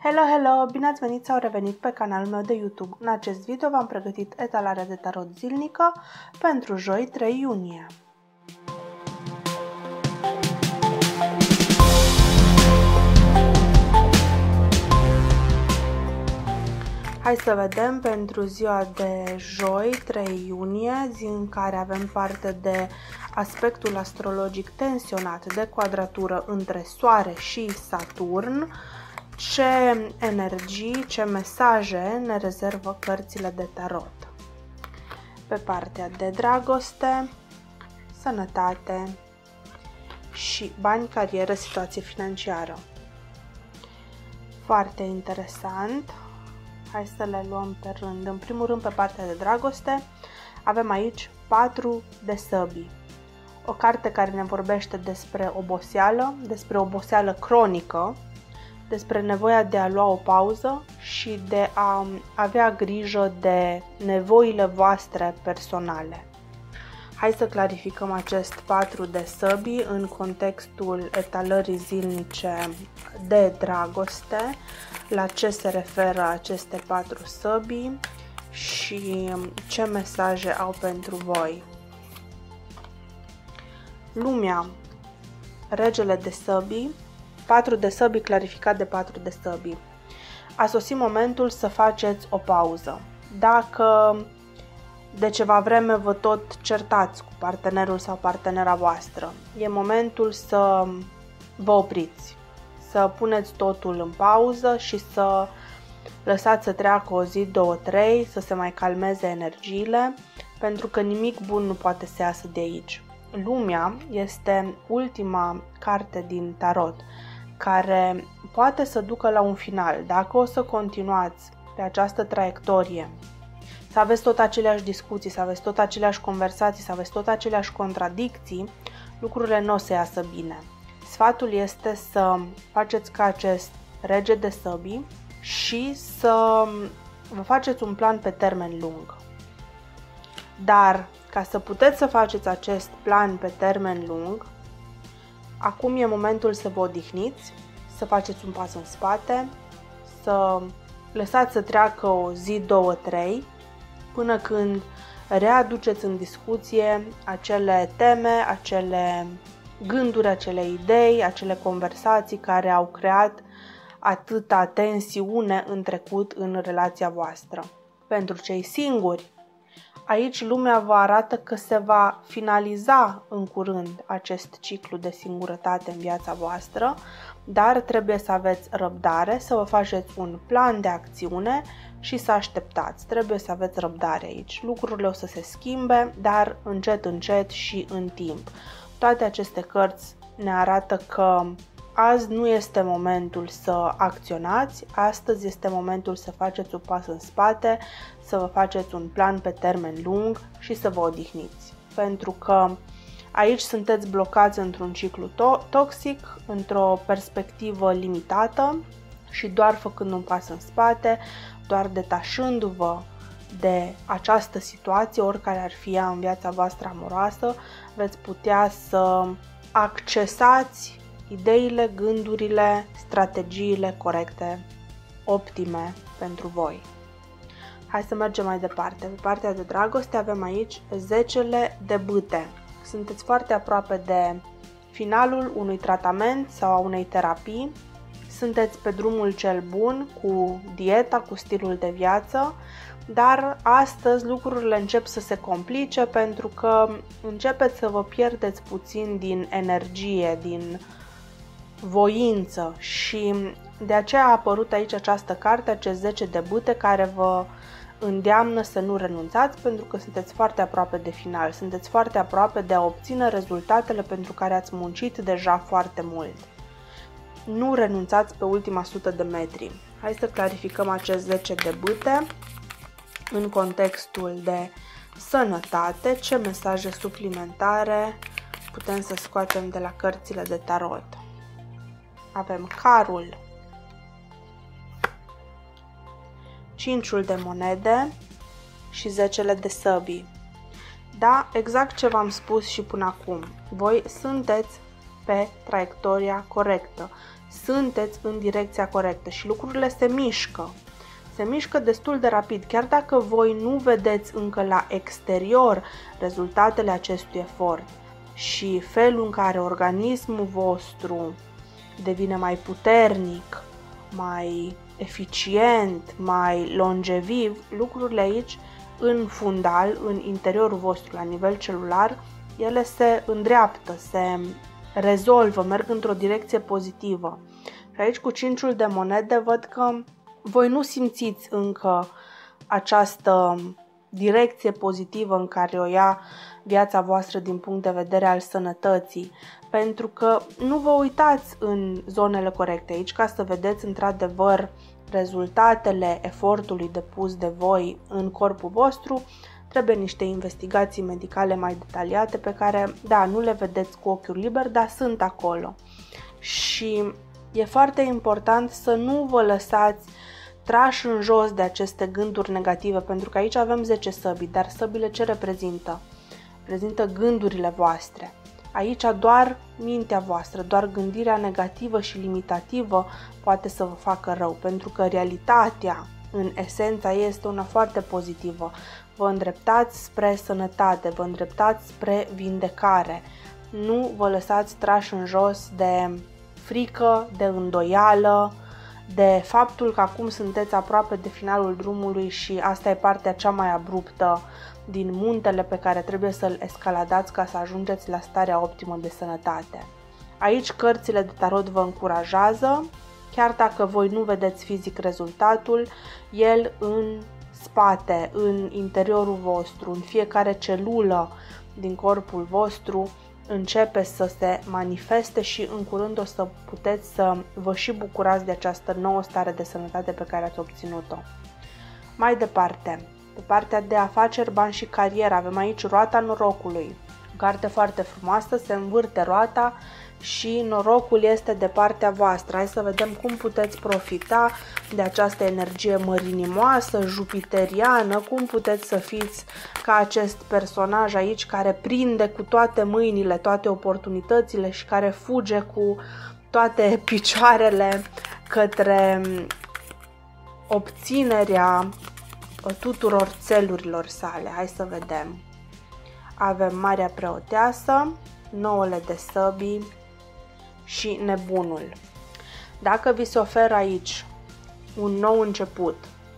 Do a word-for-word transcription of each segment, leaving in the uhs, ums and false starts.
Hello, hello! Bine ați venit sau revenit pe canalul meu de YouTube. În acest video v-am pregătit etalarea de tarot zilnică pentru joi trei iunie. Hai să vedem pentru ziua de joi trei iunie, zi în care avem parte de aspectul astrologic tensionat de quadratură între Soare și Saturn. Ce energii, ce mesaje ne rezervă cărțile de tarot? Pe partea de dragoste, sănătate și bani, carieră, situație financiară. Foarte interesant. Hai să le luăm pe rând. În primul rând, pe partea de dragoste, avem aici patru de săbii. O carte care ne vorbește despre oboseală, despre oboseală cronică, despre nevoia de a lua o pauză și de a avea grijă de nevoile voastre personale. Hai să clarificăm acest patru de săbii în contextul etalării zilnice de dragoste, la ce se referă aceste patru săbii și ce mesaje au pentru voi. Lumea, regele de săbii, patru de săbii clarificat de patru de săbii. A sosit momentul să faceți o pauză. Dacă de ceva vreme vă tot certați cu partenerul sau partenera voastră, e momentul să vă opriți, să puneți totul în pauză și să lăsați să treacă o zi, două, trei, să se mai calmeze energiile, pentru că nimic bun nu poate să iasă de aici. Lumea este ultima carte din tarot care poate să ducă la un final. Dacă o să continuați pe această traiectorie, să aveți tot aceleași discuții, să aveți tot aceleași conversații, să aveți tot aceleași contradicții, lucrurile nu o să iasă bine. Sfatul este să faceți ca acest rege de săbii și să vă faceți un plan pe termen lung. Dar ca să puteți să faceți acest plan pe termen lung, acum e momentul să vă odihniți, să faceți un pas în spate, să lăsați să treacă o zi, două, trei, până când readuceți în discuție acele teme, acele gânduri, acele idei, acele conversații care au creat atâta tensiune în trecut în relația voastră. Pentru cei singuri, aici lumea vă arată că se va finaliza în curând acest ciclu de singurătate în viața voastră, dar trebuie să aveți răbdare, să vă faceți un plan de acțiune și să așteptați. Trebuie să aveți răbdare aici. Lucrurile o să se schimbe, dar încet, încet și în timp. Toate aceste cărți ne arată că azi nu este momentul să acționați, astăzi este momentul să faceți un pas în spate, să vă faceți un plan pe termen lung și să vă odihniți. Pentru că aici sunteți blocați într-un ciclu to- toxic, într-o perspectivă limitată și doar făcând un pas în spate, doar detașându-vă de această situație, oricare ar fi ea în viața voastră amoroasă, veți putea să accesați ideile, gândurile, strategiile corecte, optime pentru voi. Hai să mergem mai departe. Pe partea de dragoste avem aici zecele de bâte. Sunteți foarte aproape de finalul unui tratament sau a unei terapii. Sunteți pe drumul cel bun cu dieta, cu stilul de viață, dar astăzi lucrurile încep să se complice pentru că începeți să vă pierdeți puțin din energie, din voință și de aceea a apărut aici această carte, acest zece de bâte, care vă îndeamnă să nu renunțați pentru că sunteți foarte aproape de final, sunteți foarte aproape de a obține rezultatele pentru care ați muncit deja foarte mult. Nu renunțați pe ultima sută de metri. Hai să clarificăm acest zece de bâte în contextul de sănătate, ce mesaje suplimentare putem să scoatem de la cărțile de tarot. Avem carul, cinciul de monede și zecele de săbii. Da, exact ce v-am spus și până acum. Voi sunteți pe traiectoria corectă. sunteți în direcția corectă și lucrurile se mișcă. Se mișcă destul de rapid, chiar dacă voi nu vedeți încă la exterior rezultatele acestui efort și felul în care organismul vostru devine mai puternic, mai eficient, mai longeviv, lucrurile aici, în fundal, în interiorul vostru, la nivel celular, ele se îndreaptă, se rezolvă, merg într-o direcție pozitivă. Și aici, cu cinciul de monede, văd că voi nu simțiți încă această direcție pozitivă în care o ia viața voastră din punct de vedere al sănătății, pentru că nu vă uitați în zonele corecte aici ca să vedeți într-adevăr rezultatele efortului depus de voi în corpul vostru. Trebuie niște investigații medicale mai detaliate pe care, da, nu le vedeți cu ochiul liber, dar sunt acolo. Și e foarte important să nu vă lăsați trași în jos de aceste gânduri negative, pentru că aici avem zece săbii, dar săbile ce reprezintă? Reprezintă gândurile voastre. Aici doar mintea voastră, doar gândirea negativă și limitativă poate să vă facă rău, pentru că realitatea, în esența ei, este una foarte pozitivă. Vă îndreptați spre sănătate, vă îndreptați spre vindecare. Nu vă lăsați trași în jos de frică, de îndoială, de faptul că acum sunteți aproape de finalul drumului și asta e partea cea mai abruptă din muntele pe care trebuie să-l escaladați ca să ajungeți la starea optimă de sănătate. Aici cărțile de tarot vă încurajează, chiar dacă voi nu vedeți fizic rezultatul, el în spate, în interiorul vostru, în fiecare celulă din corpul vostru, începe să se manifeste și în curând o să puteți să vă și bucurați de această nouă stare de sănătate pe care ați obținut-o. Mai departe, pe partea de afaceri, bani și carieră, avem aici roata norocului. O carte foarte frumoasă, se învârte roata și norocul este de partea voastră. Hai să vedem cum puteți profita de această energie mărinimoasă, jupiteriană, cum puteți să fiți ca acest personaj aici care prinde cu toate mâinile toate oportunitățile și care fuge cu toate picioarele către obținerea tuturor țelurilor sale. Hai să vedem. Avem Marea Preoteasă, nouăle de săbii și Nebunul. Dacă vi se oferă aici un nou început,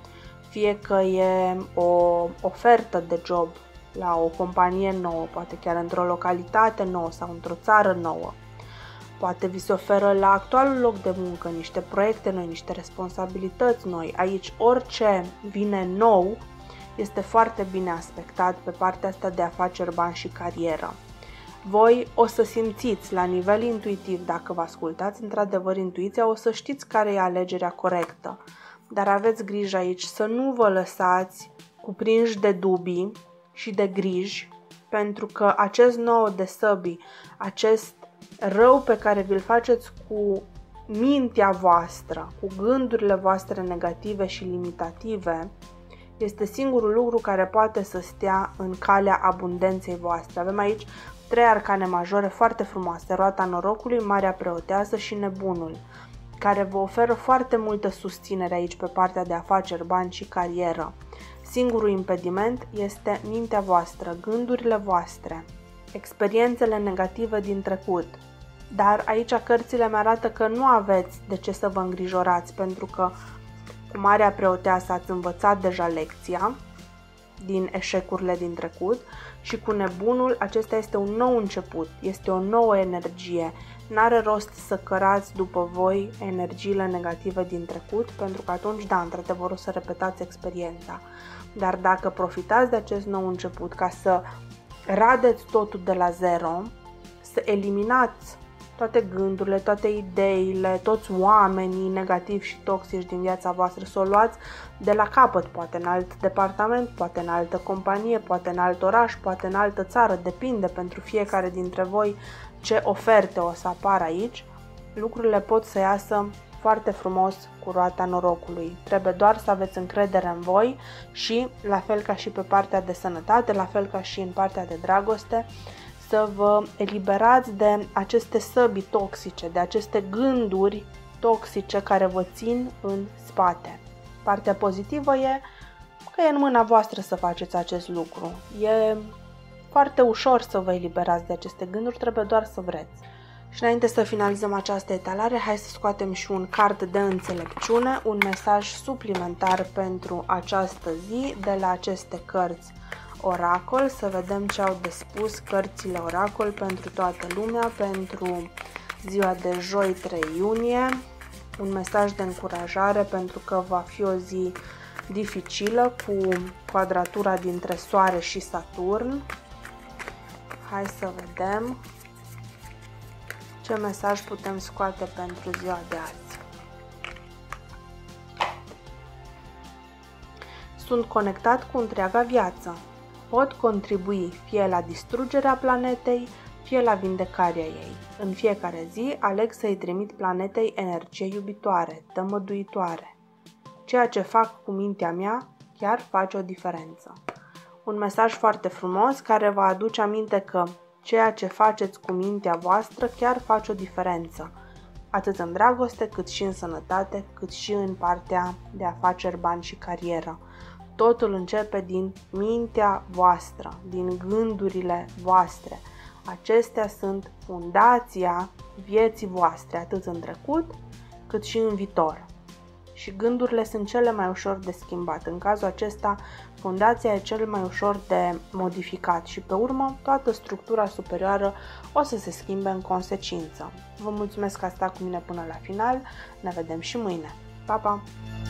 fie că e o ofertă de job la o companie nouă, poate chiar într-o localitate nouă sau într-o țară nouă, poate vi se oferă la actualul loc de muncă niște proiecte noi, niște responsabilități noi, aici orice vine nou este foarte bine aspectat pe partea asta de afaceri, bani și carieră. Voi o să simțiți la nivel intuitiv, dacă vă ascultați într-adevăr intuiția, o să știți care e alegerea corectă. Dar aveți grijă aici să nu vă lăsați cuprinși de dubii și de griji, pentru că acest nouă de săbii, acest rău pe care vi-l faceți cu mintea voastră, cu gândurile voastre negative și limitative, este singurul lucru care poate să stea în calea abundenței voastre. Avem aici trei arcane majore foarte frumoase, roata norocului, Marea Preoteasă și Nebunul, care vă oferă foarte multă susținere aici pe partea de afaceri, bani și carieră. Singurul impediment este mintea voastră, gândurile voastre, experiențele negative din trecut. Dar aici cărțile mi arată că nu aveți de ce să vă îngrijorați, pentru că cu Marea Preoteasă ați învățat deja lecția din eșecurile din trecut și cu Nebunul acesta este un nou început, este o nouă energie. N-are rost să cărați după voi energiile negative din trecut, pentru că atunci, da, într-adevăr o să repetați experiența. Dar dacă profitați de acest nou început ca să radeți totul de la zero, să eliminați toate gândurile, toate ideile, toți oamenii negativi și toxici din viața voastră, să o luați de la capăt, poate în alt departament, poate în altă companie, poate în alt oraș, poate în altă țară, depinde pentru fiecare dintre voi ce oferte o să apară aici. Lucrurile pot să iasă foarte frumos cu roata norocului. Trebuie doar să aveți încredere în voi și, la fel ca și pe partea de sănătate, la fel ca și în partea de dragoste, să vă eliberați de aceste săbii toxice, de aceste gânduri toxice care vă țin în spate. Partea pozitivă e că e în mâna voastră să faceți acest lucru. E foarte ușor să vă eliberați de aceste gânduri, trebuie doar să vreți. Și înainte să finalizăm această etalare, hai să scoatem și un card de înțelepciune, un mesaj suplimentar pentru această zi de la aceste cărți Oracol, să vedem ce au de spus cărțile Oracol pentru toată lumea, pentru ziua de joi trei iunie, un mesaj de încurajare pentru că va fi o zi dificilă cu quadratura dintre Soare și Saturn. Hai să vedem ce mesaj putem scoate pentru ziua de azi. Sunt conectat cu întreaga viață. Pot contribui fie la distrugerea planetei, fie la vindecarea ei. În fiecare zi aleg să-i trimit planetei energie iubitoare, tămăduitoare. Ceea ce fac cu mintea mea chiar face o diferență. Un mesaj foarte frumos care vă aduce aminte că ceea ce faceți cu mintea voastră chiar face o diferență, atât în dragoste, cât și în sănătate, cât și în partea de afaceri, bani și carieră. Totul începe din mintea voastră, din gândurile voastre. Acestea sunt fundația vieții voastre, atât în trecut, cât și în viitor. Și gândurile sunt cele mai ușor de schimbat. În cazul acesta, fundația e cel mai ușor de modificat și pe urmă toată structura superioară o să se schimbe în consecință. Vă mulțumesc că ați stat cu mine până la final, ne vedem și mâine. Pa, pa!